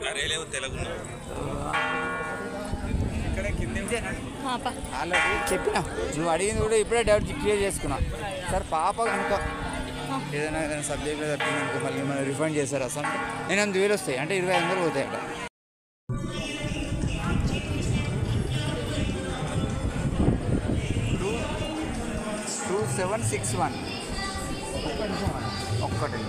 already చెప్పినా నువ్వు అడిగింది కూడా ఇప్పుడే డౌట్ క్లియర్ చేసుకున్నా సార్ పాప కనుక ఏదైనా సబ్జెక్ట్లో తప్పింది అనుకో మళ్ళీ మనం రిఫండ్ చేస్తారు అసలు అంటే 8,000 వస్తాయి అంటే 25,000 పోతాయి అక్కడ 2761 ఒక్కటి